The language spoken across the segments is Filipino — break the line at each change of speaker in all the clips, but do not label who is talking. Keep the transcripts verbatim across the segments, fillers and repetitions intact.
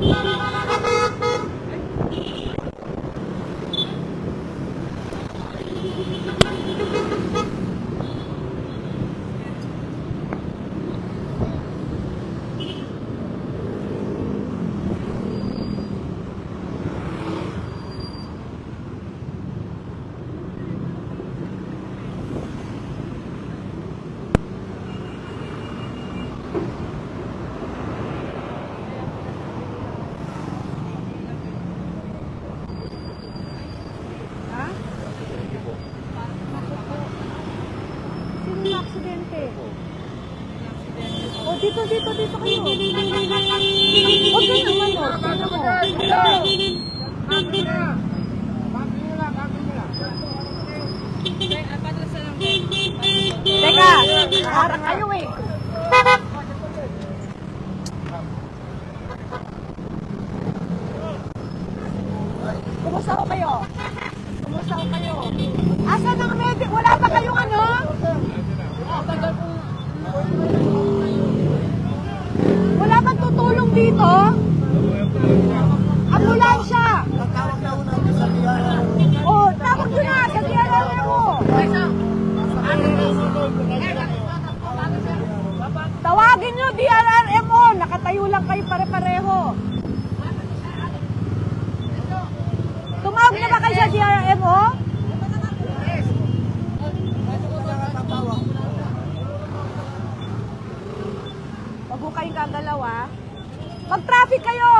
Dito, dito, dito kayo. Huwag ka naman, o. Ano mo? Teka, harap kayo eh. Kumusta ko kayo? Kumusta ko kayo? Asan ang medic? Wala ba kayong ano? Wala bang tutulong dito? Ambulansya!
Tatawag na una sa D R M O.
Oh, tawag nyo na sa D R M O. Tawagin nyo D R M O. Nakatayo lang kayo pare-pareho. Tumawag na ba kayo sa D R M O? Wag mo kayong gagalaw, ah. Mag-traffic kayo!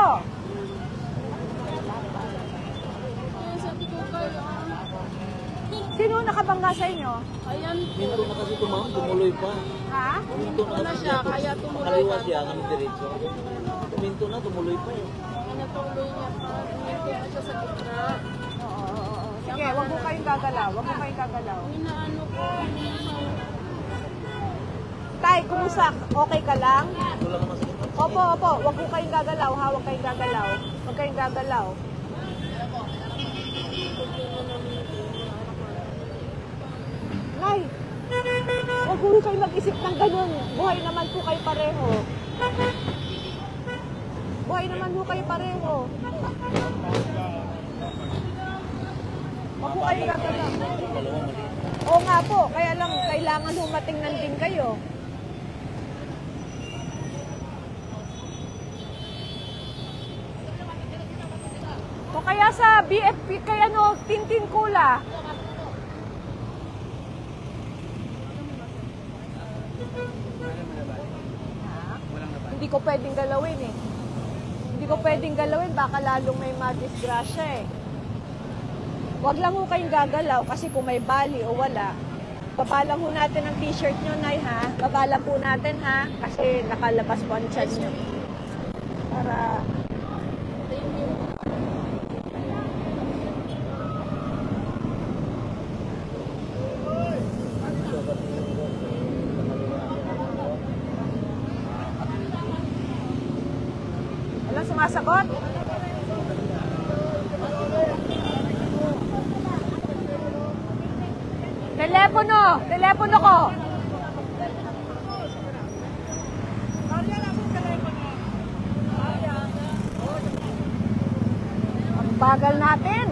Sino nakabangga sa inyo?
Ayan po. Minto na kasi tumam, tumuloy pa.
Ha?
Minto na,
na siya, kaya tumuloy
Kaliwa
pa.
siya, kami diretso. Minto na, tumuloy pa eh.
Natuloy niya pa. Minto na siya sa gitna.
Oo, oo, oo. Sige, wag mo kayong gagalaw. Wag mo kayong gagalaw.
Inaano ko.
Tay, kumusta? Okay ka lang?
Wala naman sa kita.
Opo, opo. Wag mo kayong gagalaw, ha? Wag kayong gagalaw. Wag kayong gagalaw. Nay, wag mo kayo mag-isip ng ganun. Buhay naman po kayo pareho. Buhay naman po kayo pareho. Wag mo kayong gagalaw. Oo nga po, kaya lang kailangan humatingnan din kayo. O kaya sa B F P, kaya no, Tintin Kula. Hindi ko pwedeng galawin eh. Hindi ko pwedeng galawin, baka lalong may madisgrasya eh. Huwag lang ho kayong gagalaw kasi kung may bali o wala, babalang ho natin ang t-shirt nyo, Nay, ha? Babalang po natin, ha? Kasi nakalabas po ang chan nyo. Para... Walang sumasagot? Telepono! Telepono ko! Ang bagal natin!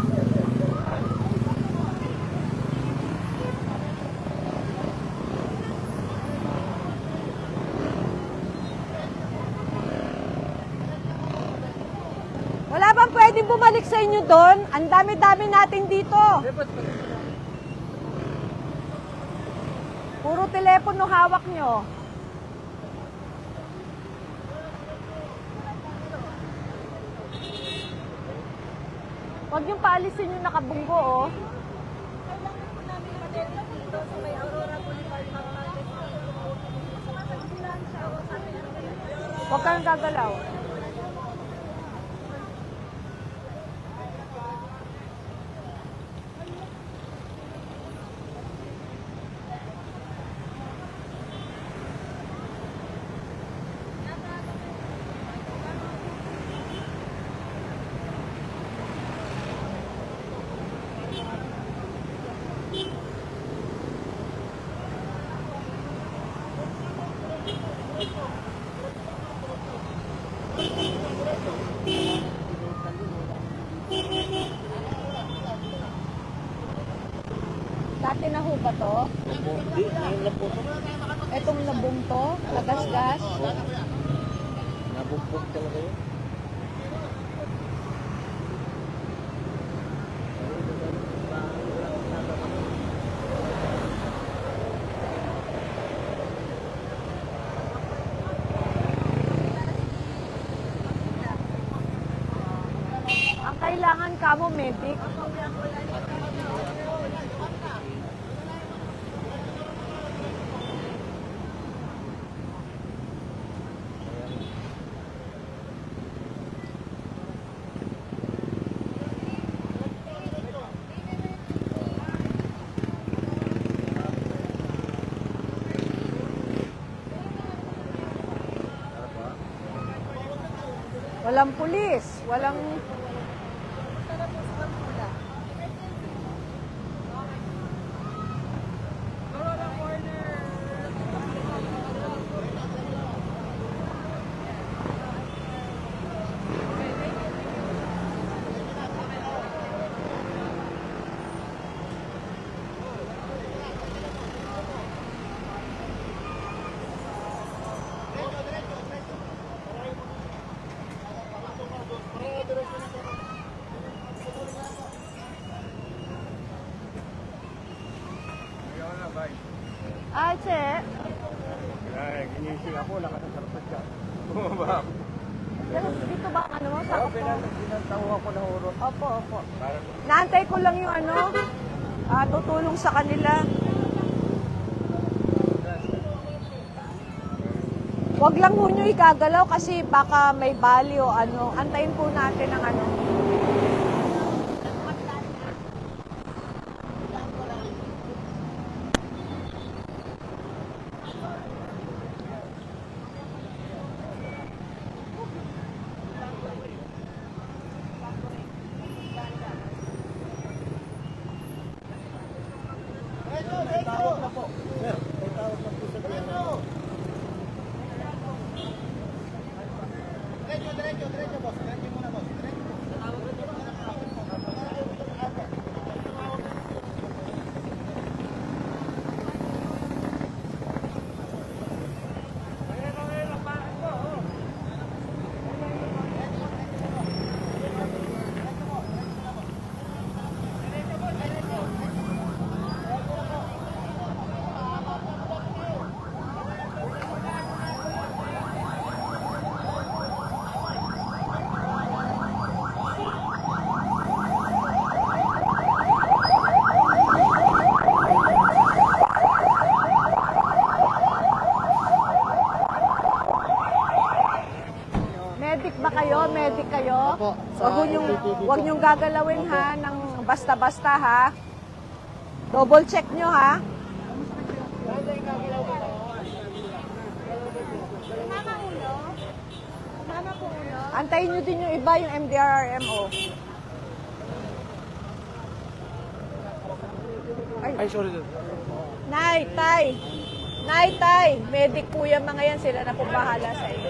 Wala bang pwedeng bumalik sa inyo doon? Ang dami-dami natin dito. Puro telepono hawak nyo. Huwag yung paalisin yung nakabunggo, oh. Huwag kang gagalaw. ba to?
Opo. Di, ngayon lang po ito.
Etong nabong to? Nagasgas?
Opo. Nabugbog talaga yun.
Ang kailangan ka mo, medic. Walang pulis, walang... Ah, che.
Ay, ginising ako, nakasasarapot ka. Bumaba.
Pero dito ba ang ano mo? Sa
Oo,
ako?
pinantaho ako na hurot.
Opo, opo.
Parang
Naantay ko lang yung ano, ah, tutulong sa kanila. Huwag lang ho nyo igagalaw kasi baka may bali o ano. Antayin po natin ang ano. Medic ba kayo? Medic kayo?
Opo, sa
Huwag niyong,
L T T
huwag
po.
niyong gagalawin ha, ng basta-basta ha. Double check niyo ha. Antayin niyo din yung iba, yung M D R R M O. Ay,
Ay, sorry.
Nay, Tay. Nay, Tay. Medic po yung mga yan. Sila na po bahala sa inyo.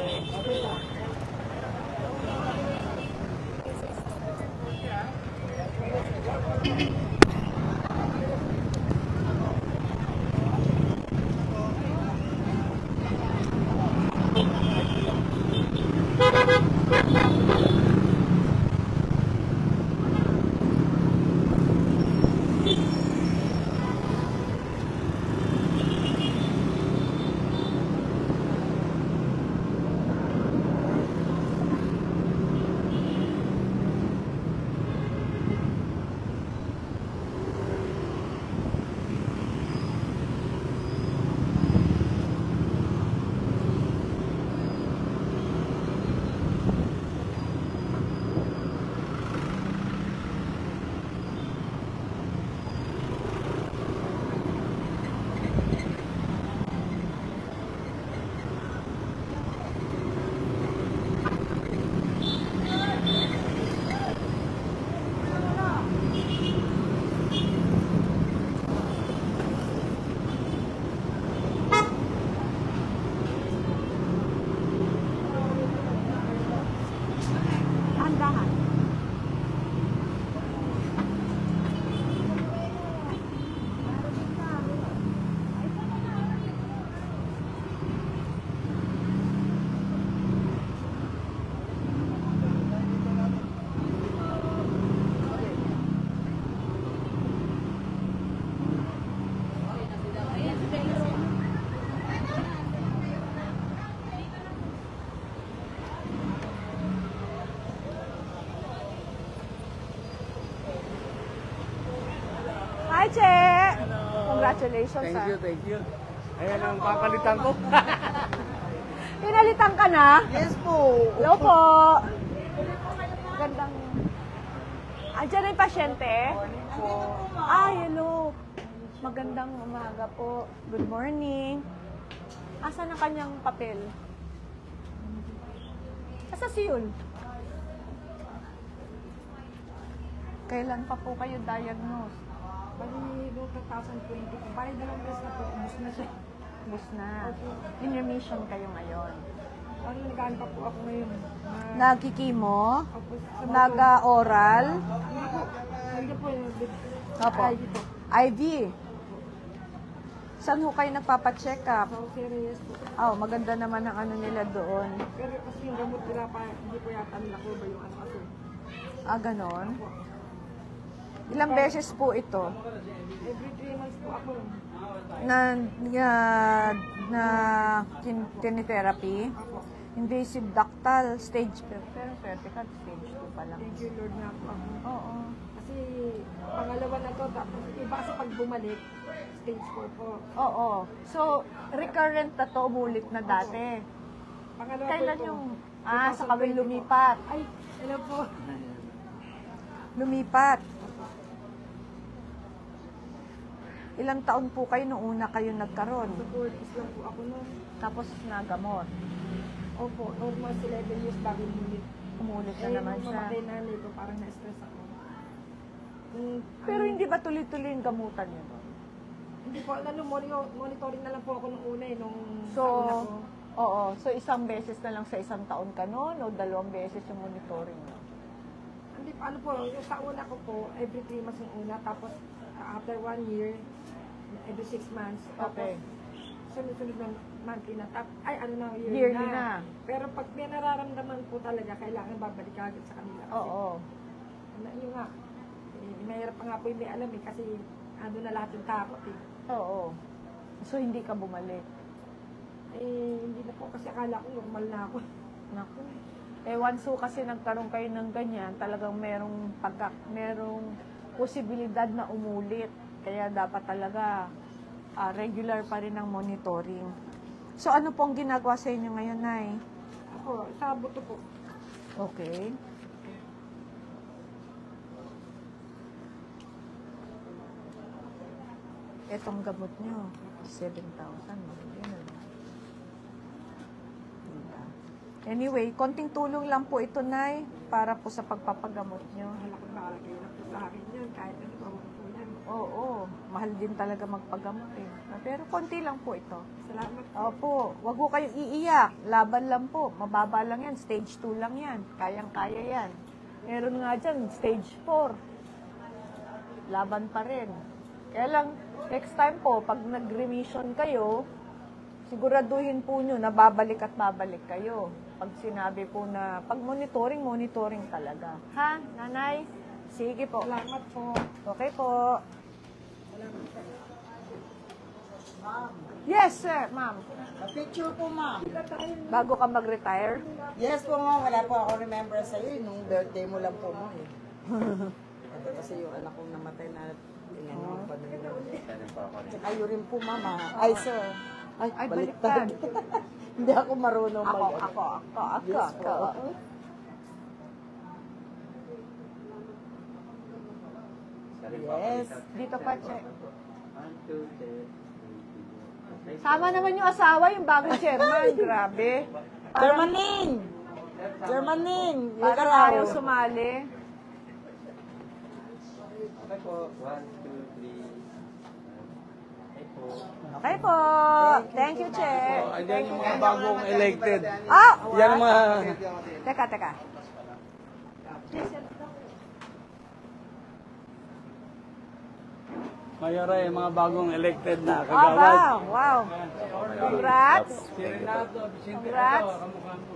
Dahan-dahan. Hi, Che! Congratulations,
Thank
ah.
you, thank you. Ayan ang papalitan ko.
Pinalitan ka na?
Yes po.
Hello po. Gandang... Andiyan na yung pasyente? Ah, hello. Magandang umaga po. Good morning. Asan ang kanyang papel? Asa si Yul? Kailan pa po kayo diagnose?
Bali, noong two thousand twenty po. Bali, dalawang beses na po. Ubus na siya.
Bus na. In remission kayo ngayon.
Ano, nagkaan pa po ako ngayon. Na,
Nagkikimo?
Opo, sa mga-
Nag-oral?
Hindi po. Hindi po.
Opo.
Ay, dito.
I V? Saan ho kayo nagpapacheck up?
Sa serious po.
Oh, maganda naman ang ano nila doon.
Pero kasi yung gamot nila pa, hindi po yata nila ko ba yung ano kasi.
Ah, ganon? Ilang beses po ito?
Every three months po ako.
Na, na, na kin, kinetherapy?
Ako.
Invasive ductal stage, pero pero vertical stage two pa lang.
Thank you Lord nga po ako.
Oo.
Kasi pangalawa na to, tapos iba kasi pag bumalik, stage four po.
Oo. So, recurrent na to, umulit na dati.
Pangalawa
Kailan
po ito.
yung, ah, sa kawin lumipat.
Ay, hello po.
Lumipat. Ilang taon po kayo nung una kayo nagkaroon?
Sa four days lang po ako noon.
Tapos nagamot.
Opo, almost eleven years bago umulit.
Umulit na
Eh,
naman
nung
siya.
mamatay nanay ko, parang na-stress ako. Mm,
Pero
ano,
hindi ba tuloy-tuloy yung gamutan niyo?
Hindi po, ano, monitor- monitoring na lang po ako nung una eh, nung
So,
sa una ko.
oo. So, isang beses na lang sa isang taon ka noon o dalawang beses yung monitoring mo?
Hindi po, ano po, yung sa una ko po, every three months yung una, tapos uh, after one year, every six months. Tapos,
Okay.
sunod-sunod na monthly na. Tap, ay, ano na, yearly,
Yearly
na.
na.
Pero pag may nararamdaman po talaga, kailangan babalik ka agad sa kanila. Kasi,
Oo.
Ano, yun nga, eh, mahirap pa nga po yung may alam eh, kasi ando na lahat yung takot eh.
Oo. So, hindi ka bumalik?
Eh, hindi na po kasi akala ko normal na ako.
Naku. Eh, once ho kasi nagkaroon kayo ng ganyan, talagang merong pagka, merong posibilidad na umulit. Kaya dapat talaga ah, regular pa rin ang monitoring. So, ano pong ginagawa sa inyo ngayon, Nay?
Ako, sa buto po.
Okay. Etong gamot nyo, seven thousand. Anyway, konting tulong lang po ito, Nay, para po sa pagpapagamot nyo.
Mahal ako nakalagay na po sa akin yan, kahit ano pa po yan.
Oo, mahal din talaga magpagamot eh. Pero konti lang po ito.
Salamat po.
Opo, wag po kayong iiyak. Laban lang po. Mababa lang yan. Stage two lang yan. Kayang-kaya yan. Meron nga dyan, stage four. Laban pa rin. Kaya lang, next time po, pag nag-remission kayo, siguraduhin po nyo na babalik at babalik kayo. Pag sinabi po na, pag monitoring, monitoring talaga. Ha, nanay? Sige po.
Salamat po.
Okay po. Yes, sir, ma'am.
Picture po, ma'am.
Bago ka mag-retire?
Yes po, ma'am. Wala po ako remember sa iyo. Nung birthday mo lang po, ma'am. Eh. Ito kasi yung anak kong namatay na tingnan mo pa nila. Kayo rin po, mama. Ay, sir. Ay,
Ay,
baliktad.
baliktad.
Hindi ako marunong
Ako,
mag-
ako, ako, ako,
Yes po.
ako.
Yes.
Dito pa, check. Sama naman yung asawa, yung bagong chairman. Grabe. Parang,
Germaning! Germaning! Yung
parang
araw.
ayaw sumali.
Okay po. One, two, three. Okay po.
Okay po. Thank you, Che.
Oh, ayan yung mga bagong elected.
Ah!
Yan ang mga...
Teka, teka.
Mayora yung mga bagong elected na
Ah,
kagawad.
wow. Wow. Congrats.
Si Renato, Vicente,
Congrats.
ito, kamukha mo.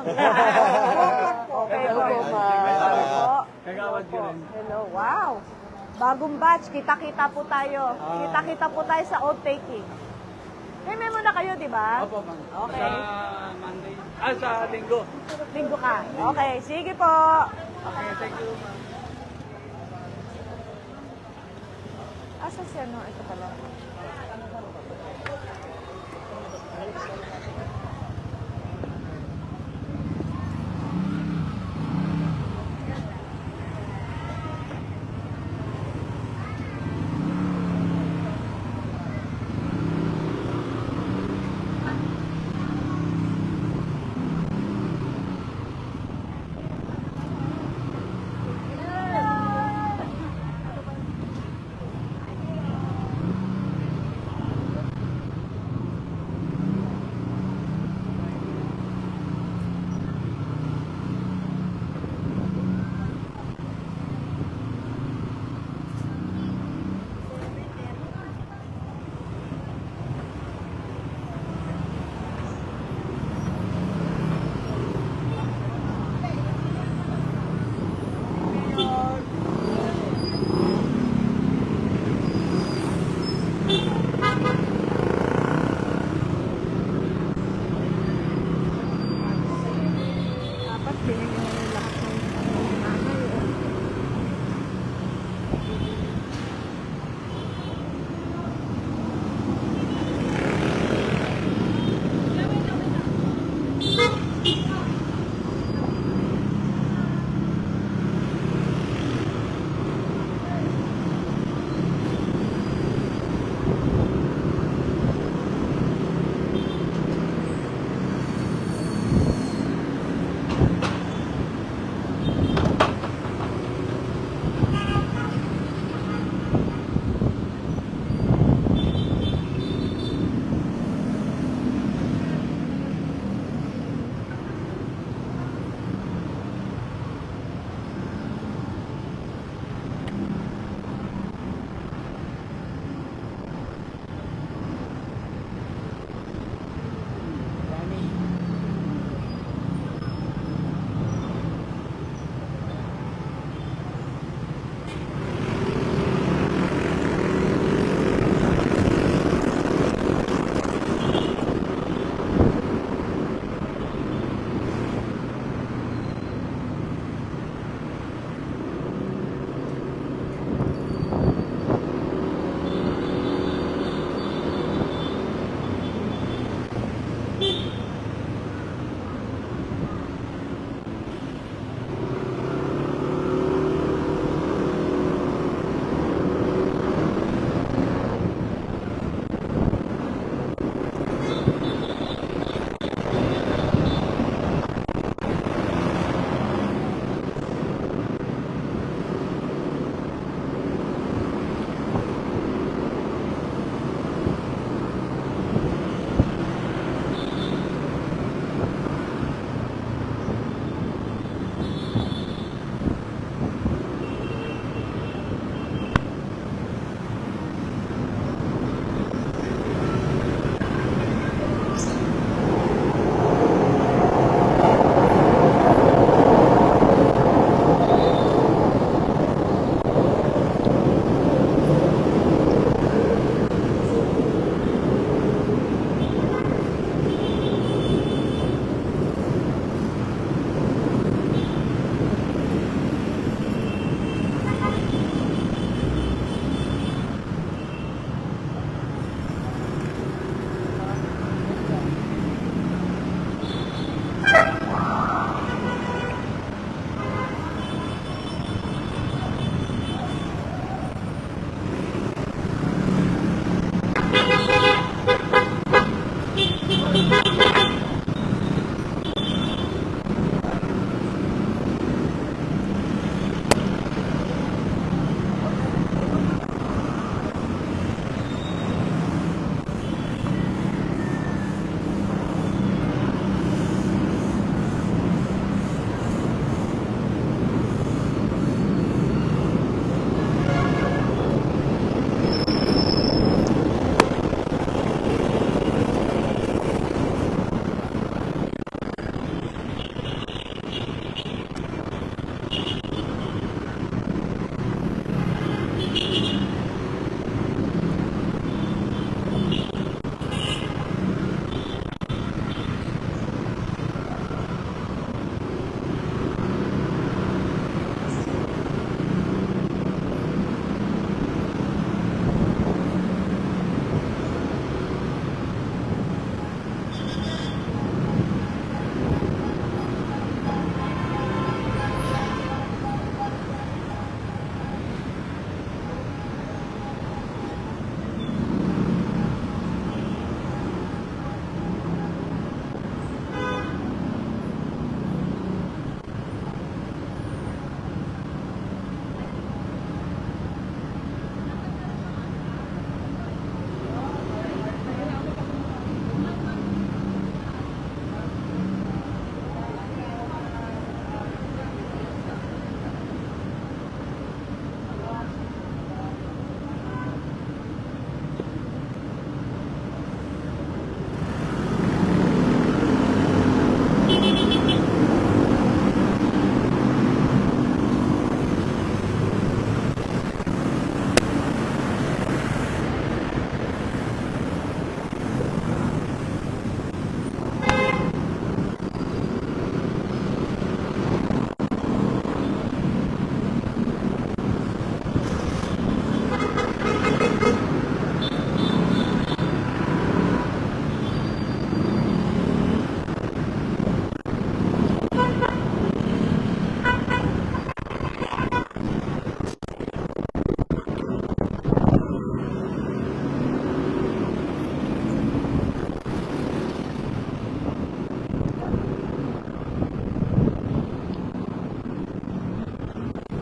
Okay po. Okay po.
Kagawad ka rin.
Hello, wow. Bagong batch, kita-kita po tayo. Kita-kita po tayo sa oath taking. May memo na kayo, di ba?
Opo, ma'am.
Okay.
Sa Monday. Ah, sa Linggo.
Linggo ka. Okay, sige po.
Okay, thank you, ma'am.
Asa ano, ito pala.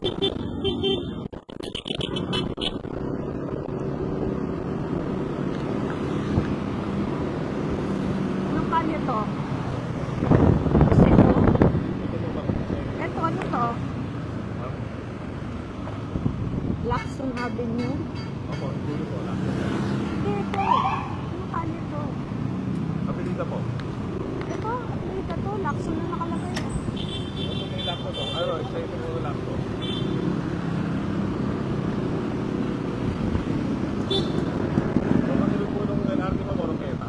Anong kalye to? Ito? Ito, ano to? Lacson Avenue?
Opo, dulo po lang.
Hindi, ito. Anong kalye to?
Kapilita po.
Ito, Avenida to. Lacson na nakalagay.
Ano po may laptop po? Ano, excited mo yung laptop. So, makilog po nung L R T mo, Moroketa.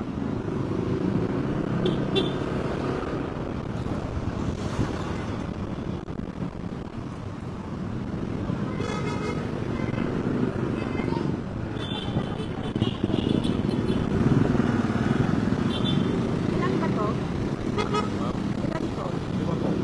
Ilan ba to? Ilan to?
Lima po.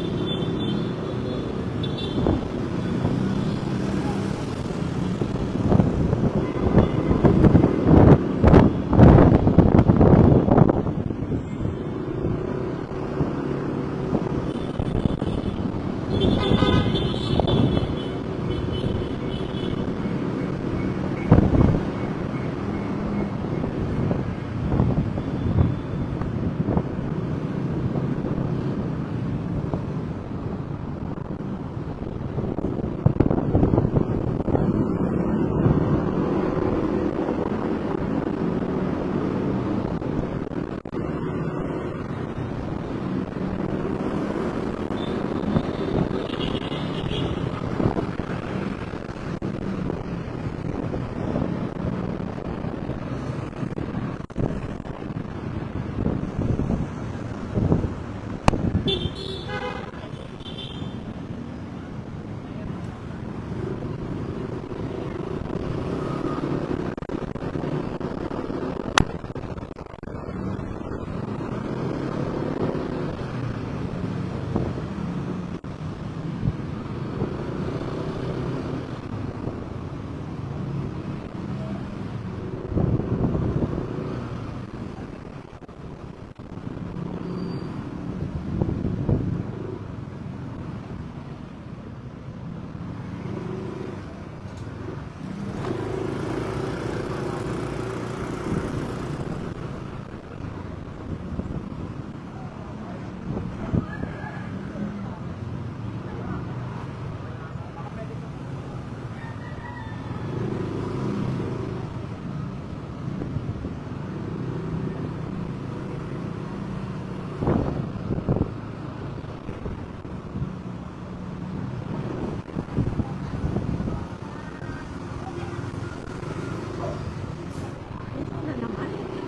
Ito na naman.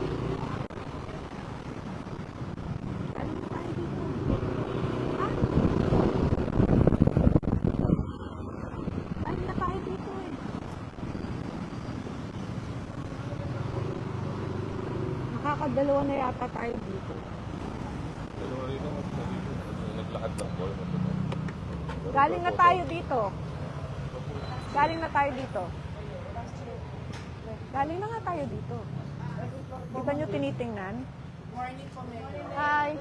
Ano tayo dito? Ha? Ay, na tayo dito eh. Nakakadalawa na yata tayo dito.
Dalawa rito, naglakad lang po.
Galing na tayo dito. Galing na tayo dito. Galing na nga tayo dito. Di ba nyo tinitingnan? Morning po, Hi.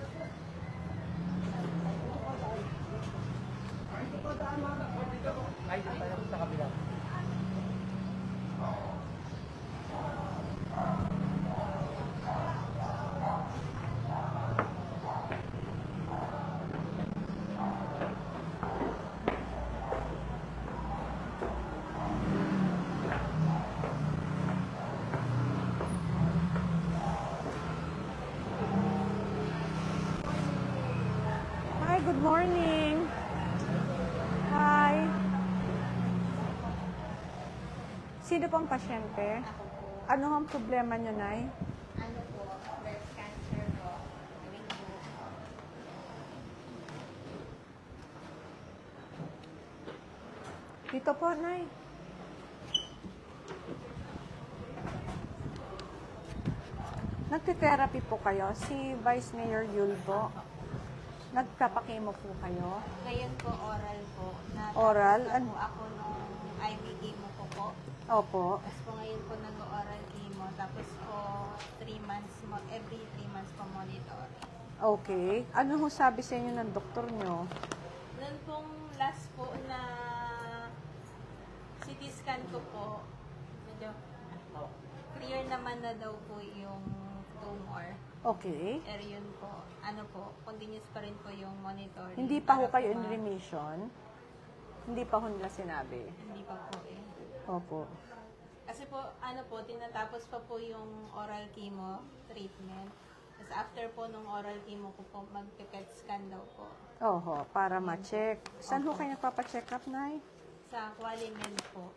Hi, good morning. Hi. Sino pong pasyente? Ano ang problema nyo, Nay?
Ano po, breast cancer po. Ring po.
Dito po, Nay. Nagte-therapy po kayo. Si Vice Mayor Yulbo. Nagpapakemo po kayo.
Ngayon po, oral po. Na,
Oral?
Na
An-
po ako nung I V chemo ko po.
Opo.
Tapos po ngayon po nag-oral chemo. Tapos po, three months, mo, every three months po monitoring.
Okay. Ano ho sabi sa inyo ng doktor nyo?
Noon pong last po na na daw po yung tumor.
Okay.
Pero yun po, ano po, continuous pa rin po yung monitoring.
Hindi pa ho
para
kayo
po
in
ma-
remission? Hindi pa ho nila sinabi?
Hindi pa po eh.
Opo.
Kasi po, ano po, tinatapos pa po yung oral chemo treatment. Tapos after po nung oral chemo ko po, mag-P E T scan daw po.
Oho, para ma-check. Saan ho kayo nagpapacheck up, Nay?
Sa Qualimed po.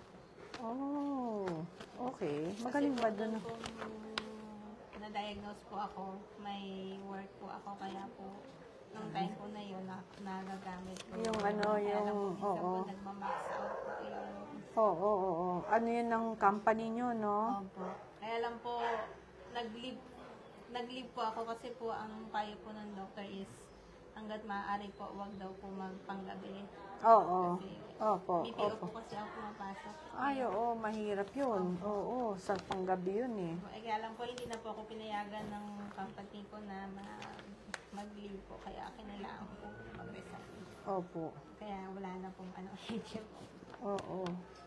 Oh, okay. Magaling ba doon?
Kung na-diagnose po ako, may work po ako, kaya po, nung time po na yun, na, nagagamit ko.
Yung ano,
Kaya
yung-
lang po, minsan
oo.
po, nagmamax out po yung
Oo, oo, oo. Ano yun ang company nyo, no?
Opo. Kaya lang po, nag-leave, nag-leave po ako kasi po ang payo po ng doctor is hanggat maaari po, wag daw po magpanggabi.
Oo.
Kasi
Opo,
B P O
opo.
po kasi ako pumapasok.
Ay, oo, mahirap yun. Oo, sa panggabi yun eh.
Eh, kaya lang po, hindi na po ako pinayagan ng company ko na ma- mag-leave po. Kaya kinailangan ko po mag-resign.
Opo.
Kaya wala na pong ano, H M O.
Oo.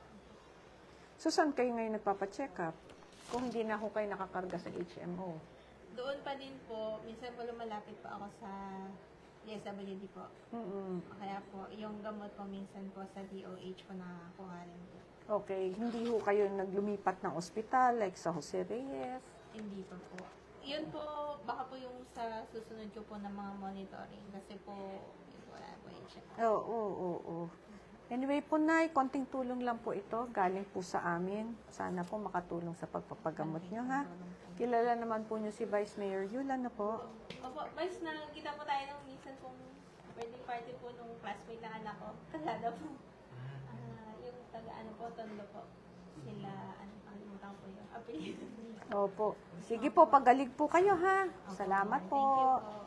So, saan kayo ngayon nagpapacheck up? Kung hindi na ako kayo nakakarga sa H M O.
Doon pa din po, minsan po lumalapit pa ako sa D S W D po.
Mm-mm.
Kaya po, yung gamot po minsan po sa D O H po nakakuha rin po.
Okay, hindi ho kayo naglumipat ng ospital like sa Jose Reyes?
Hindi pa po. Yun po, baka po yung sa susunod ko po ng mga monitoring. Kasi po, yun po, wala po yung check.
Oo, oo, oo. Anyway po, Nay, konting tulong lang po ito. Galing po sa amin. Sana po makatulong sa pagpapagamot nyo, ha? Kilala naman po nyo si Vice Mayor Yula na po.
Opo, Vice, nakita po tayo nung minsan pong birthday party po nung classmate ng anak ko. Kalada po. Ah, yung taga ano po, Tondo po. Sila, ano, kalimutan ko yung apelido.
Opo. Sige po, pagalig po kayo, ha? Salamat po.
Thank you po.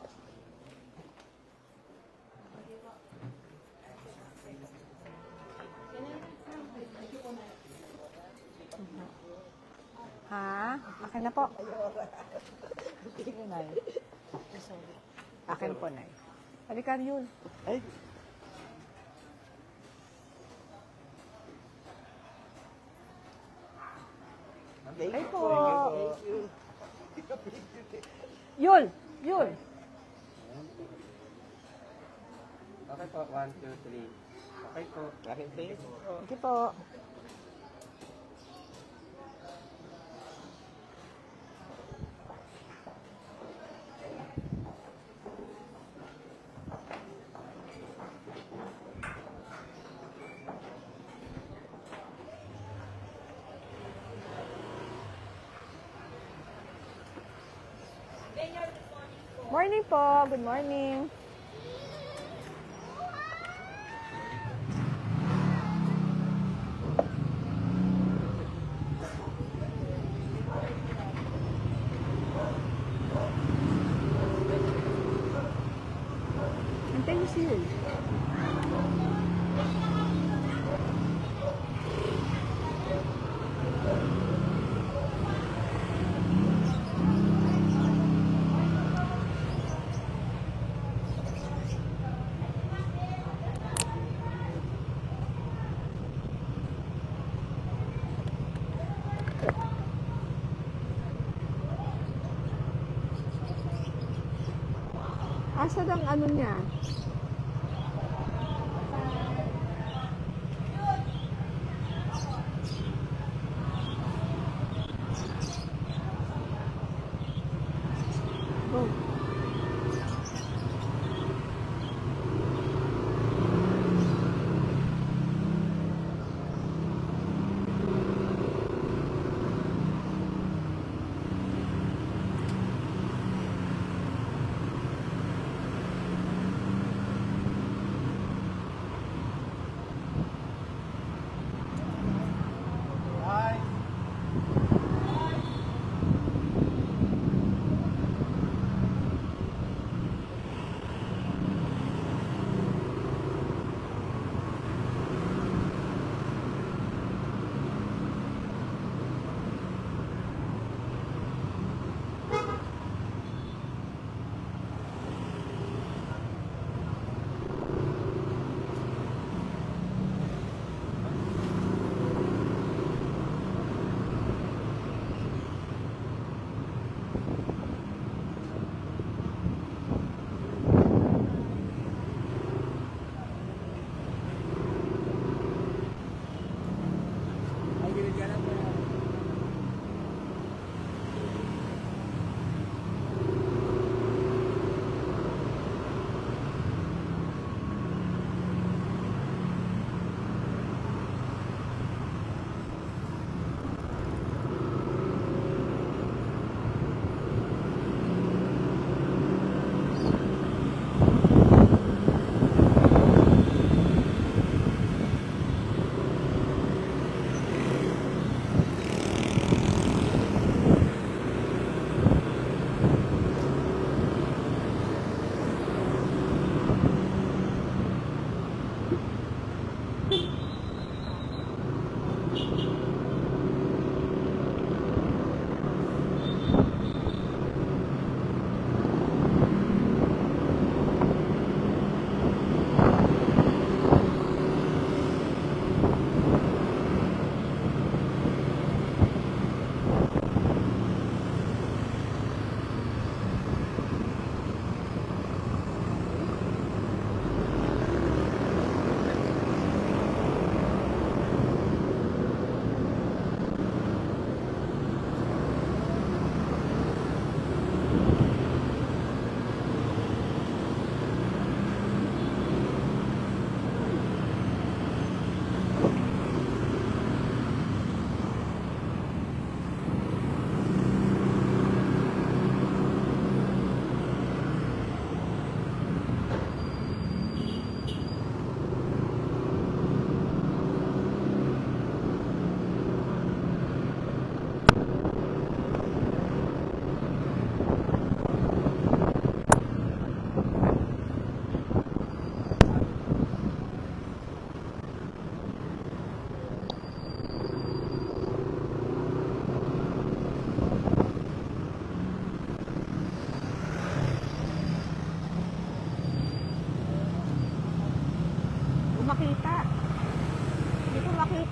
Ha? Akin na po. Akin po, Nay. Halika, Yul.
Ay,
Ay po. Yul! Yul!
Okay po, one, two, three. Okay po. Okay, please.
Sige po. Morning po. Good morning. Antayin niyo si Yul. Asa ang ano niya? Oh.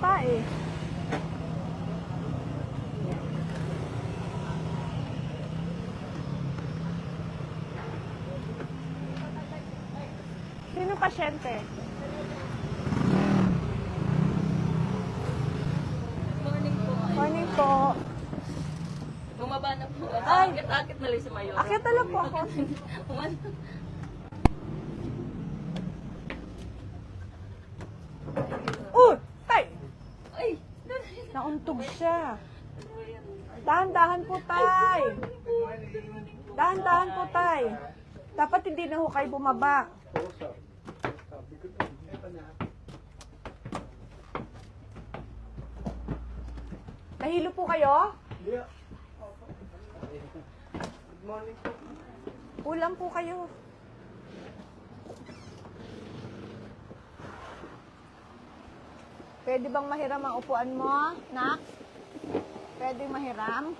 ata eh. Sino pasyente?
Morning po.
Morning po.
Bumaba na po.
Ay.
Akit-akit na lang si Mayor.
Akit na lang po ako.
Umano.
Uy! Tay!
Ay!
Nauntog siya. Dahan-dahan po, tay. Dahan-dahan po, tay. Dapat hindi na ho kayo bumaba. Nahilo po kayo?
Yeah.
Ulam po kayo. Pwede bang mahiram ang upuan mo, nak? Pwede mahiram?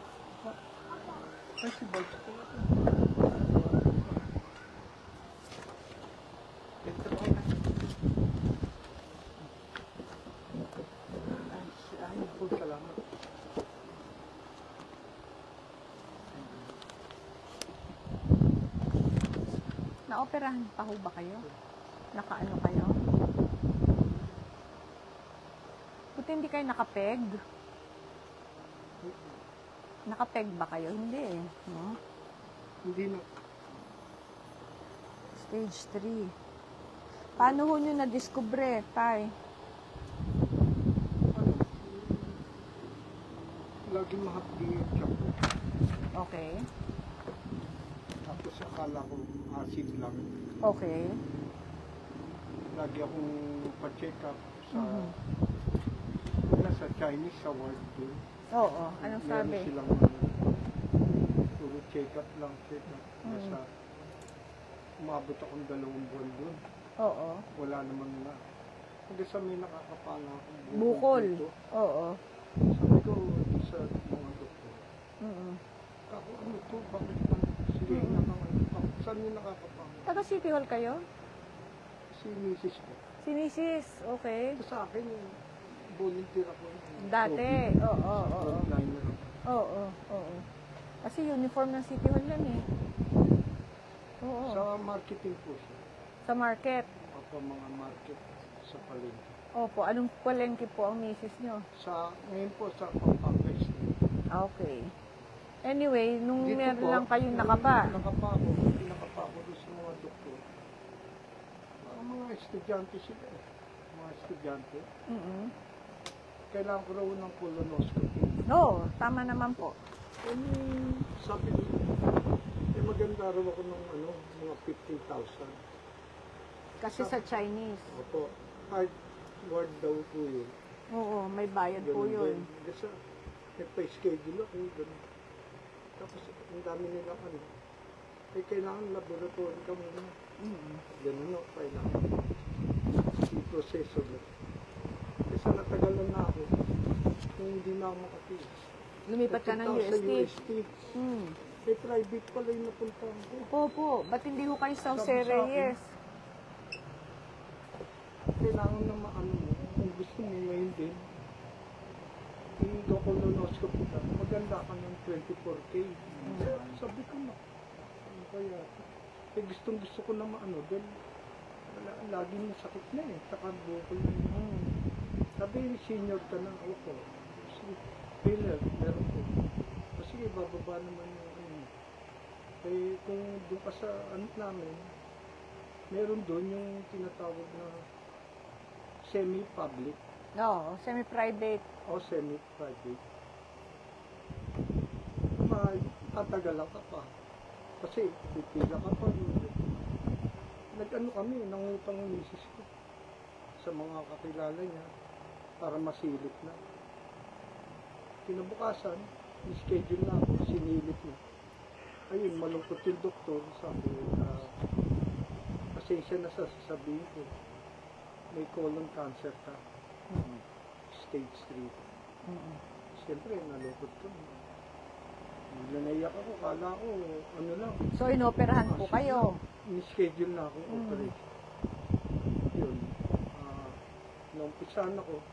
Naoperahan pa ho ba kayo? Nakaano kayo? Buti hindi kayo nakapeg. Nakapeg ba kayo? Hindi eh. No?
Hindi na.
Stage three. Paano ho nyo na-discover, tay?
Laging mahapdi yung tiyak ko.
Okay.
Tapos akala ko acid lang.
Okay.
Lagi akong pa-check up sa
Mhm.
nasa Chinese sa ward doon.
Oo. Anong
Meron
sabi?
silang ano, puro check up lang, check up.
Mm.
Nasa, umabot akong dalawang buwan doon.
Oo.
Wala naman na. Hanggang sa may nakakapala akong
Bukol.
dito.
Oo.
Sabi ko sa mga doktor,
Mm-mm.
ako ano to, bakit ano? Sige,
Mm.
nakakapala. Saan yung nakakapala?
Taga City Hall kayo?
Si misis ko.
Si Missus Okay.
Ito sa akin, yung volunteer ako.
Dati. Oo, oo, oo.
Frontliner ako.
Oo, oo. Kasi uniform ng City Hall yan eh. Oo.
Sa marketing po siya.
Sa market.
Ako mga market sa palengke.
Opo. Anong palengke po ang misis nyo?
Sa, ngayon po sa Pampanga State.
Ah, okay. Anyway, nung
Dito
meron
po,
lang kayong
nung
nakapa.
Nakapa ako. Nakapa ako doon sa mga doktor. Ang mga estudyante sila. eh. Mga estudyante.
Mm-mm.
Kailangan ko raw ng colonoscopy.
Oo, tama naman po.
Ano sabi ko, eh maganda raw ako ng ano, mga fifteen thousand.
Kasi sa Chinese.
Opo, hard word daw po yun.
Oo, may bayad po
Ganun
yun.
din. Kasi nagpa-schedule ako, gano'n. Tapos ang dami nilang ano, eh kailangan laboratory ka muna.
Mm.
Ganun no, kailangan. Yung proseso na. Kasi natagalan na ako, kung hindi na ako makatiis.
Lumipat ka ng U
Nagpunta
S
ako
T.
sa U S T.
Hmm.
Eh, private pala yung napuntahan ko.
Opo, ba't hindi ko kayo sa
Sabi
Jose
sa akin,
Reyes?
Kailangan na maano mo, kung gusto mo ngayon din, yung colonoscopy ka, maganda ka ng twenty-four K. Sabi ko na, ano kaya? Eh, gustong gusto ko na maano, dahil wala, lagi mo sakit na eh, saka bukol na yun.
Hmm.
Sabi, senior ka na, ako po. Sige, filler, meron po. O sige, bababa naman yung ano. Eh, kung doon ka sa ano namin, meron doon yung tinatawag na semi-public
No, semi-private.
o semi-private. Matagalan ka pa. Kasi pipila ka pa. Nag-ano kami, nangutang ng misis ko sa mga kakilala niya para masilip na. Kinabukasan, ni-schedule na ako, sinilip na. Ayun, malungkot yung doktor, sabi na, pasensya na sa sasabihin ko, may colon cancer ka. Stage three.
Mm-mm.
Siyempre, nalungkot ko. Naiyak ako, kala ko, ano lang.
So, inoperahan po kayo.
Ni-schedule na akong
Mm.
operate. Yun. Uh, naumpisahan ako,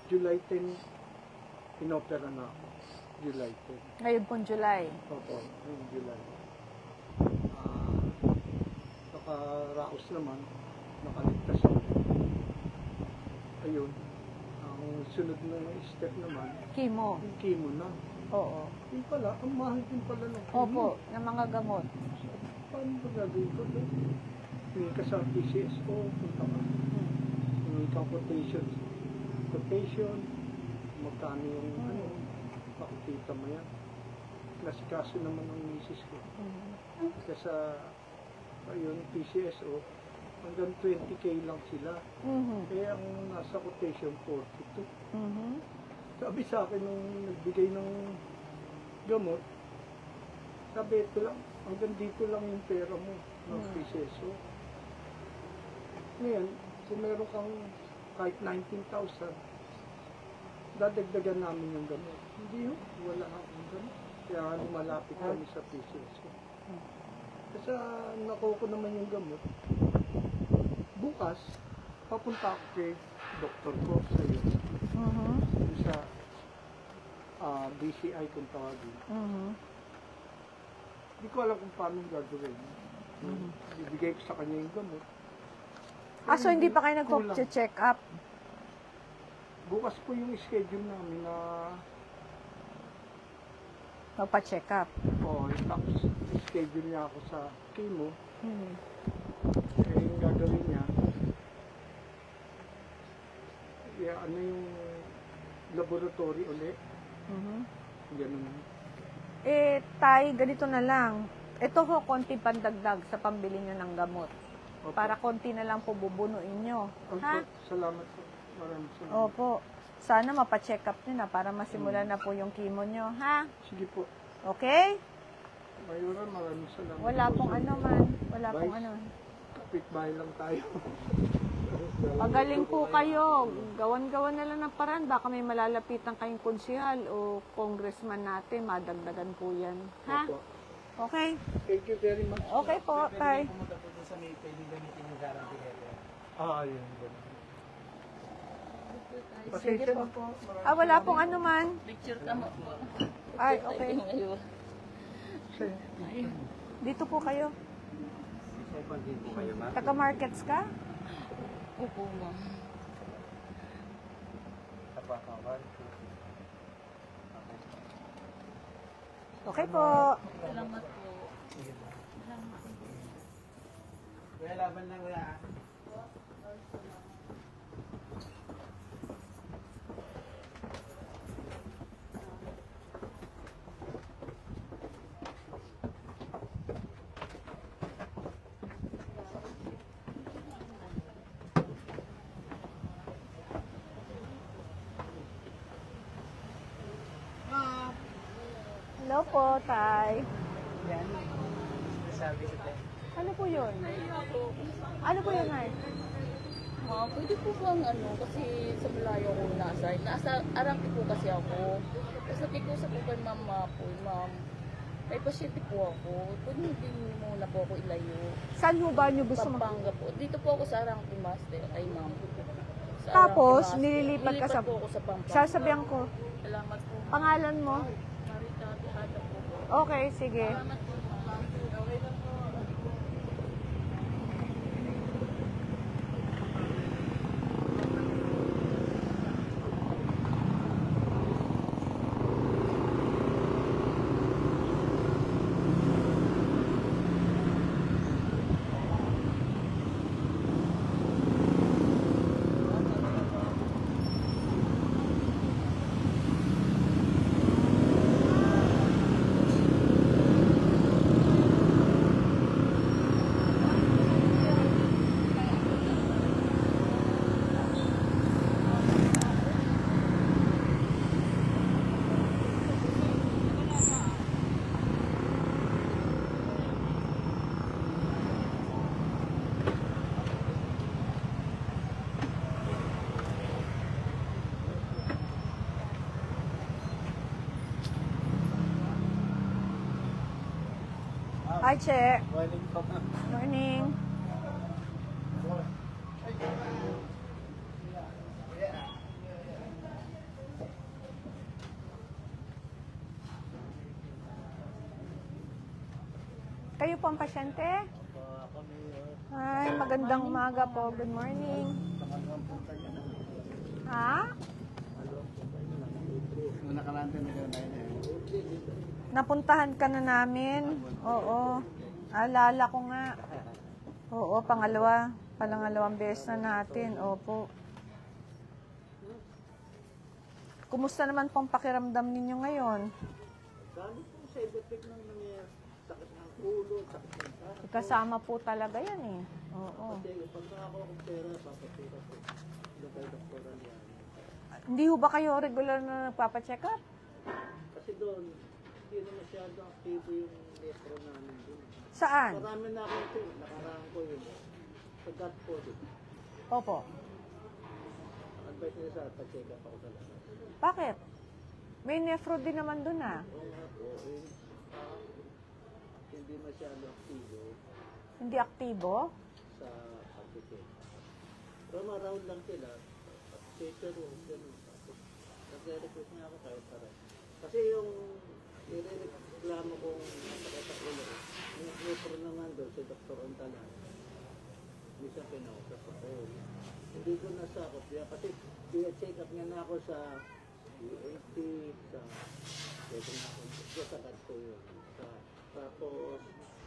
July tenth, inopera na ako. July tenth.
Ngayon pong July.
Opo, ngayong July. Ah, nakaraos naman, nakaligtas ako. Ayun, ang sunod na step naman,
Chemo.
yung chemo na.
Oo.
Yung pala, ang mahal din pala ng chemo.
Opo, ng mga gamot.
Paano ba gagawin ko doon? Hindi ka sa P C S O, punta ka. Hindi ka quotation. Quotation, magkano yung ano, makikita mo yan. Nasikaso naman ng misis ko. Kasi ayun, P C S O, hanggang twenty K lang sila.
Mhm.
Kaya ang nasa quotation, forty-two.
Mhm.
Sabi sa akin nung nagbigay ng gamot, sabi ito lang, hanggang dito lang yung pera mo ng P C S O. Ngayon, kung meron kang kahit nineteen thousand, dadagdagan namin yung gamot. Hindi yun, wala akong gamot. Kaya lumalapit kami sa P C S O. Kasi nakuha ko naman yung gamot. Bukas, papunta ako kay doktor ko sa iyo.
Mhm.
Sa ah, B C I kung tawagin.
Mhm.
Hindi ko alam kung paano gagawin. Ibigay ko sa kanya yung gamot.
Ah, so hindi pa kayo
Kulang.
nagpo-check up?
Bukas po yung schedule namin na
Magpa-check up?
oh, tapos schedule niya ako sa chemo.
Mhm.
Eh, yung gagawin niya, yeah, ano yung laboratory ulit.
Mhm.
Ganun.
Eh, tay, ganito na lang. Ito ho, konti pandagdag sa pambili nyo ng gamot.
Opo.
Para konti na lang po bubunuin nyo.
Opo,
Ha?
salamat po. Maraming salamat.
Opo. Sana mapacheck up nyo na para masimulan na po yung chemo nyo. Ha?
Sige po.
Okay?
Mayroon, maraming salamat.
Wala
po
pong
sa-
ano man. Wala pong
Vice,
ano.
Kapitbahay lang tayo.
Pagaling po kayo. Gawan-gawan na lang ng paraan. Baka may malalapitan kayong konsihal o congressman natin. Madagdagan po yan. Ha?
Opo.
Okay?
Thank you very much.
Okay po, tay.
Pumunta po dun sa may pwedeng gamitin yung guarantee letter.
Ah, yun. ganun.
Sige
Pasensya
po.
na po. Maraming
Ah, wala pong ano man.
Picture ka mo po.
Ay, okay.
Ngayon.
Dito po kayo.
Second din po kayo, ma'am.
Taga-markets ka?
Opo, ma'am.
Kapakawan.
Okay po.
Salamat po.
Kuya, laban lang kuya.
Hello po, tay.
Yan. Sabi sa tayo.
Ano po yun? Ano po yun, ay?
Ma'am, pwede po bang ano, kasi sa malayo ko nasa, nasa Arangke po kasi ako. Tapos nakikusap po kay ma'am ah, po, ma'am, may pasyente po ako. Pwede din muna po ako ilayo.
Saan ho ba nyo gusto mag...
Pampanga po. Dito po ako sa Arangke Master, ay ma'am. Sa
Tapos,
Arangke Master.
nililipat ka sa...
Nililipat po ako sa Pampanga.
Sasabihan ko.
Salamat po.
Pangalan mo?
Marita Tihada po.
Okay, sige.
Salamat po, ma'am. Okay lang po.
Hi, Che.
Morning po, ma'am.
Morning. Kayo po ang pasyente? Ay, magandang umaga po. Good morning. Ha? Napuntahan ka na namin? Oo. Alala ko nga. Oo, pangalawa. Pangalawang beses na natin. Opo. Kumusta naman pong pakiramdam ninyo ngayon?
Dami po sa effect ng mga sakit ng ulo, sakit ng kaso.
Kasama po talaga yan eh. Oo.
Kasi pagka ako akong pera, papatira po. Doon kayo doktoran yan.
Hindi ho ba kayo regular na nagpapacheck up?
Kasi doon, hindi na masyado aktibo yung metro namin doon.
Saan?
Marami na ako ito, nakaraan ko yun. Sa gut po doon.
Opo.
Advice nila sa pa-check up ako talaga.
Bakit? May nephro din naman dun ah.
Oo nga po, eh, ah, hindi masyado aktibo
Hindi aktibo?
sa pag-check. Pero ma-round lang sila. Checker room, gano'n. Tapos, nag-request niya ako kahit para. Kasi yung nire-reklamo kong sakit sa ulo, yung neutro naman doon, si Doktor Antala, minsan pinausap ako. Hindi ko nasakop yan kasi check up niya na ako sa U A T, sa pwede na ako, sa sakat ko yun. Sa, tapos,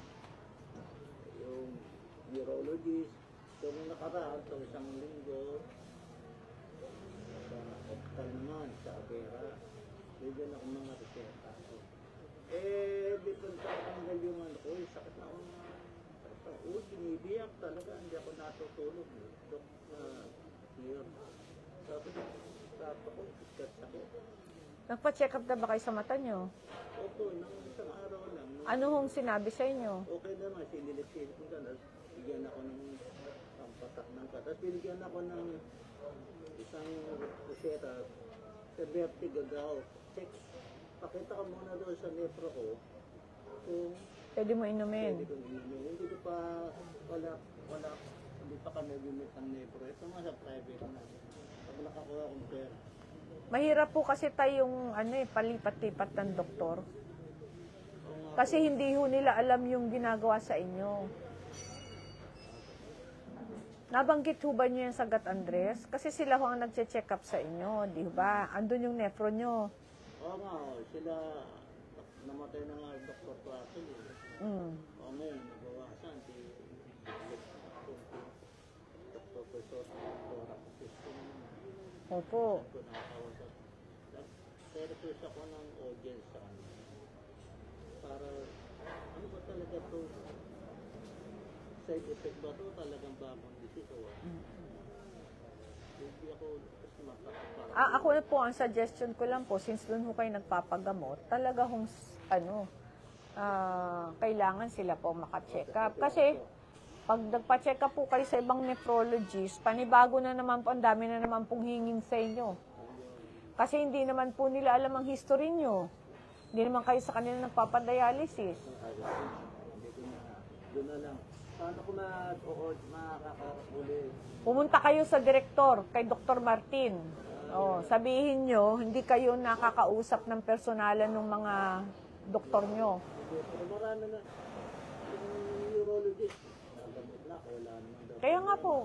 yung neurologist, so nung nakaraan, so isang linggo, sa optal naman, sa Avera, bigyan ako mga reseta. Eh, di ko tatanggal yung ano ko, eh, sakit na ako na, sakit na ulo, binibiyak talaga, hindi ako natutulog. Dok, na, here. Tapos, sapo ko, sakit.
Nagpa-check up na ba kayo sa mata nyo?
Opo, nang isang araw lang. Nung,
Ano hong sinabi sa inyo?
okay naman, sinilit-silit ko gano'n. Bigyan ako ng pampatak ng ka. Tapos binigyan ako ng isang reseta sa vertigo daw. Check. Pakita ko muna doon sa nephro ko kung
Pwede mo inumin.
pwede kong inumin. Hindi ko pa, wala, wala, hindi pa kami gumit ang nephro. Ito nga sa private na. Pag nakakuha akong pera.
Mahirap po kasi tayong ano eh, palipat-lipat ng doktor.
Oo nga,
Kasi hindi ho nila alam yung ginagawa sa inyo. Nabanggit ho ba nyo yan sa Gat Andres? Kasi sila ho ang nagche-check up sa inyo, di ba? Andun yung nephro nyo.
oo nga, oh, sila namatay na nga ang Doktor Plato. Eh.
Mm.
O ngayon, nabawasan si Doktor Pesot, Doktor System.
Opo.
Ko nakakausap. Nag-therapist ako ng audience sa ano. Para, ano ba talaga to? Side effect ba to? Talagang bagong disease o what? Hindi ako kasi makakapara.
Ah, ako na po, ang suggestion ko lang po, since doon ho kayo nagpapagamot, talaga hong, ano, ah, kailangan sila po maka-check up. Kasi, pag nagpa-check up po kayo sa ibang nephrologist, panibago na naman po, ang dami na naman pong hingin sa inyo. Kasi hindi naman po nila alam ang history nyo. Hindi naman kayo sa kanila nagpapadialysis.
Hindi ko na, doon na lang. Paano ko ma-o-o, makakakuli?
Pumunta kayo sa direktor, kay Doctor Martin. Oh, sabihin nyo, hindi kayo nakakausap ng personalan ng mga doktor nyo.
Pero marami na, yung neurologist, nagamot na, wala naman daw.
Kaya nga po,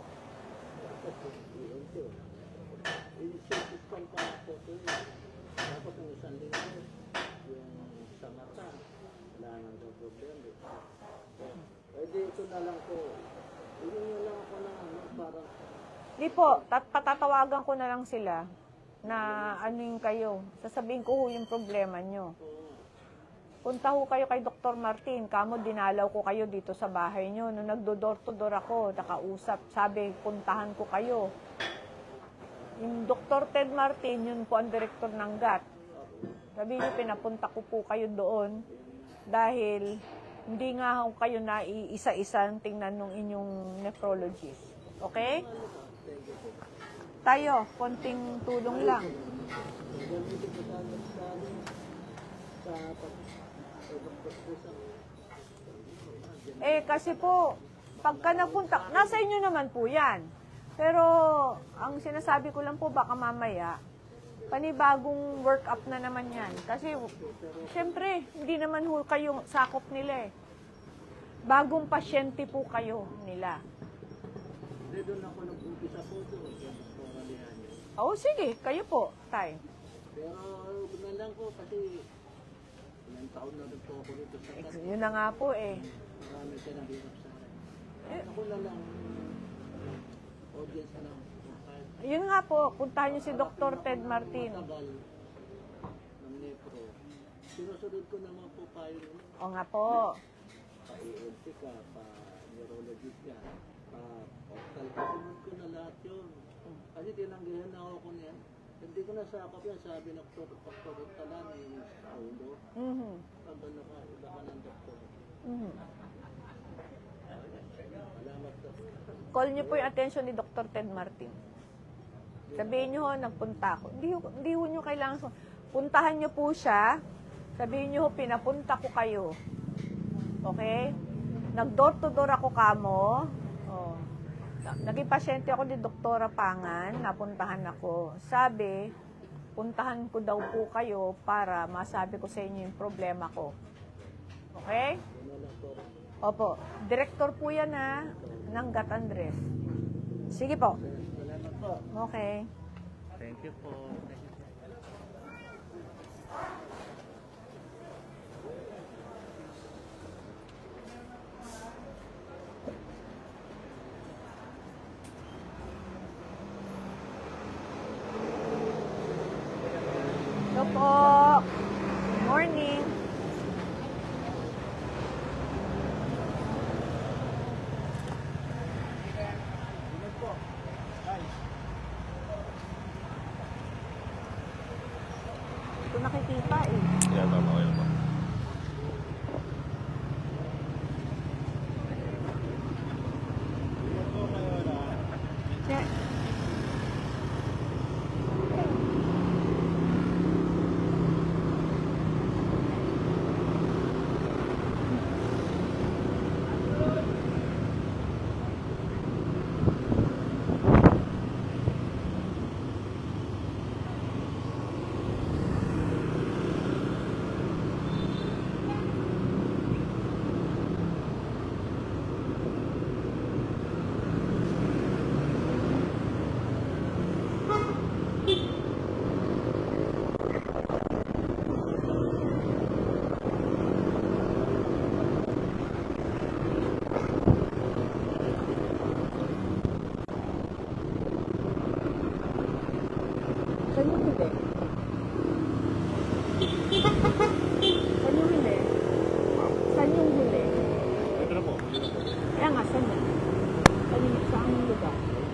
Yung system pa ako ito yun. Tapos yung isang linggo, yung sa mata, wala nang daw problema. Pwede ito na lang po. Hindi na lang ako na ano, parang
di po, tat- patatawagan ko na lang sila na ano yung kayo. Sasabihin ko ho yung problema nyo. Punta ho kayo kay Doctor Martin. Kamo, dinalaw ko kayo dito sa bahay nyo. Nung nagdo-door to door ako, nakausap, sabi, puntahan ko kayo. Yung Doctor Ted Martin, yun po ang direktor ng G A T. Sabi niyo, pinapunta ko po kayo doon dahil hindi nga ho kayo na isa-isang tingnan nung inyong nephrologist. Okay? Tayo, konting tulong lang.
gamitin ko sa sa sa pag sa
Eh, kasi po, pagka napunta, nasa inyo naman po yan. Pero, ang sinasabi ko lang po, baka mamaya, panibagong work-up na naman yan. Kasi, syempre, hindi naman ho kayo sakop nila eh. Bagong pasyente po kayo nila.
Hindi doon ako nag-umpisa po doon. Doktora Leaño.
Oo, sige. Kayo po, tay.
Pero na lang po kasi ilang taon na rin po ako dito sa
Eh,
kat.
yun na nga po eh.
Marami siya nahirap sa akin.
Eh,
Ako na lang, audience na lang. Kahit
Yun nga po, puntahan niyo si Doctor Ted Martin.
matagal ng nepro, sinusunod ko naman po pa yun.
O nga po.
Pa-E N T ka, pa-neurologist ka, pa-optal ka, sunod ko na lahat yun. Kasi tinanggihan na ako niya. Hindi ko nasakap yan, sabi ng doktor, doktor, talan yung sa ulo.
Mhm.
Pag ano ka, iba ka ng doktor.
Mhm.
Salamat doktor.
Call niyo po yung attention ni Doctor Ted Martin. Sabihin niyo ho, nagpunta ako. Hindi, ho- hindi ho niyo kailangan. so- Puntahan niyo po siya. Sabihin niyo ho, pinapunta ko kayo. Okay? Nag-door to door ako kamo. Oh. Naging pasyente ako ni Doktora Pangan. Napuntahan ako. Sabi, puntahan ko daw po kayo para masabi ko sa inyo yung problema ko. Okay? Opo. Direktor po yan ha, ng Gat Andres. Sige po.
Salamat po.
Okay.
Thank you po.
Hello po. Good morning. Ito nakikita eh.
Yeah, tama kayo po.
Yeah. Saan yung huli? Saan yung huli? Saan yung huli?
Ito na po.
Kaya nga, saan yan? Saan yung saan yung lugar?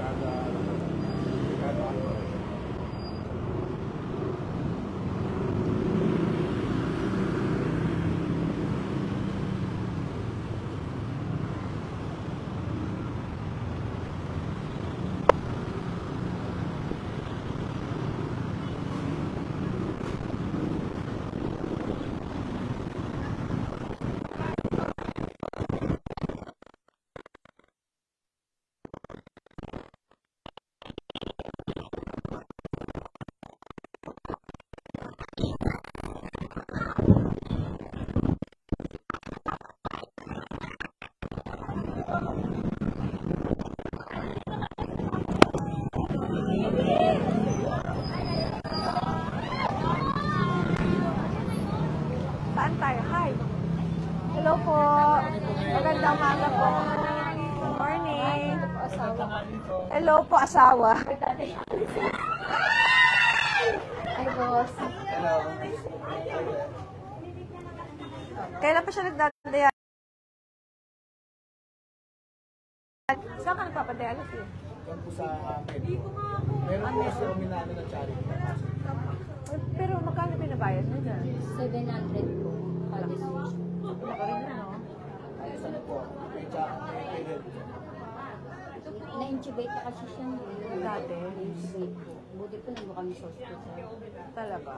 Saan tayo? Hi. Hello po. Magandang umaga po. Good morning. Hello po, asawa. Ay, boss. Kailan pa siya nagdadaya? Saan ka nagpapadayalas eh?
Yan po sa amin. Meron po kasi kami namin ng charity.
Pero magkano pinabayad mo dyan?
seven hundred po. Kada
Baka rin na, no?
Ayos ano po. May charity.
Na-intubate na kasi siya.
Dati?
Na-intubate po. Buti po nandun kami sa hospital.
Talaga.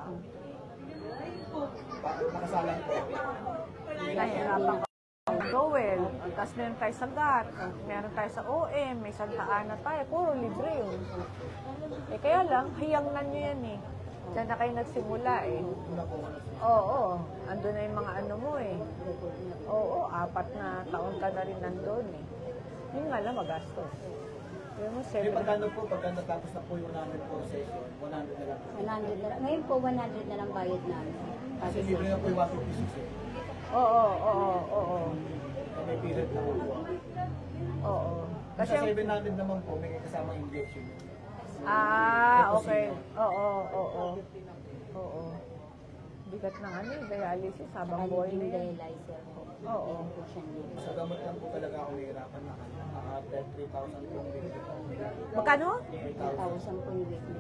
Pa- Nakasalang po.
Nahihirapan ka. Joel, tapos meron tayo sa G A T, meron tayo sa O M, may Santa Ana tayo, puro libre yun. Eh kaya lang, hiyangnan nyo yan eh. Diyan na kayo nagsimula eh.
Una po ako.
Oo, andun na yung mga ano mo eh. Oo, apat na taon ka na rin nandun eh. Yun nga lang, magastos. Yun mo,
Yung
seven.
pagkano po, pagka natapos na po yung namin po session, one hundred na lang po.
one hundred na lang. Ngayon po, one hundred na lang bayad namin.
Kasi libre na po yung one fifty-six eh.
Oo, oo, oo,
May period na po po.
oo.
Kasi
Kasi,
sa seven hundred naman po, may kasama injection.
ah, okay. Oo, oo, oo. Bigat ng ano, yung dialysis, habang buhay na
Yung
yan.
dialyzer po.
Oo.
Ayan po siya niya.
Sa gamot lang po talaga ako nahihirapan na naka three thousand po yung weekly.
Magkano?
three thousand po yung weekly.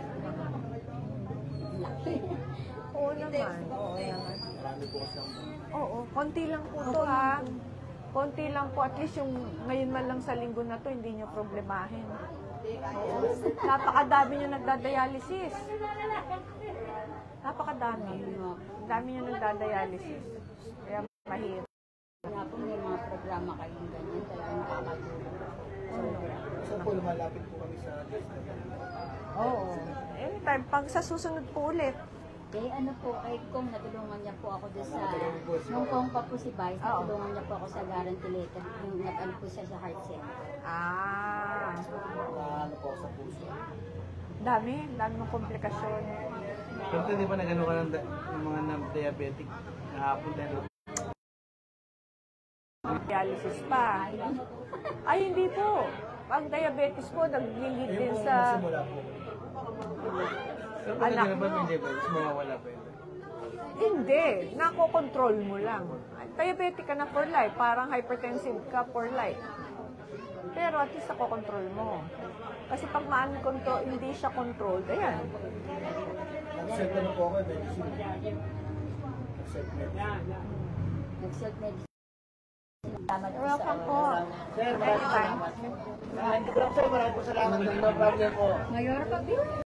Laki.
Oo naman. Oo naman.
Marami po kasi ang
Oo, konti lang po to ha. Konti lang po. At least yung ngayon man lang sa linggo na to, hindi nyo problemahin. Oo. Napakadami nyo nagdadialysis. Napakadami. Ang dami nyo nagdadialysis. Kaya mahirap.
Kaya po may mga programa kayong ganyan, talagang nakakatulong.
So po, lumalapit po kami sa list.
Oo. Anytime, pag sa susunod po ulit.
Eh ano po, kay Kong natulungan niya po ako doon sa, nung Kong pa po si Vice,
Oo.
natulungan niya po ako sa guarantee letter, yung nag-ano po siya sa heart center.
Ah.
Uh, ano po sa puso.
Dami. Dami ng komplikasyon.
Pero hindi pa nag-ano ka ng, da- ng mga na-diabetic nakapunta na.
Dialysis pa. Ay, hindi po. Ang diabetes po, naglilid din
Ayun po,
sa...
nagsimula po.
Pero kung
Anak
nagano ba
mo.
yung diabetes, mawawala pa yun.
Hindi. Nako-control mo lang. Diabetic ka na for life. Parang hypertensive ka for life. Pero at least nako-control mo. Kasi pag ma-control, hindi siya controlled, ayan.
Nag-set na po ako, medicine. Nag-set medicine.
Nag-self medicine. Salamat po sa
Welcome po.
Sir, maraming salamat. Maraming salamat po.
No problem po.
Ngayon,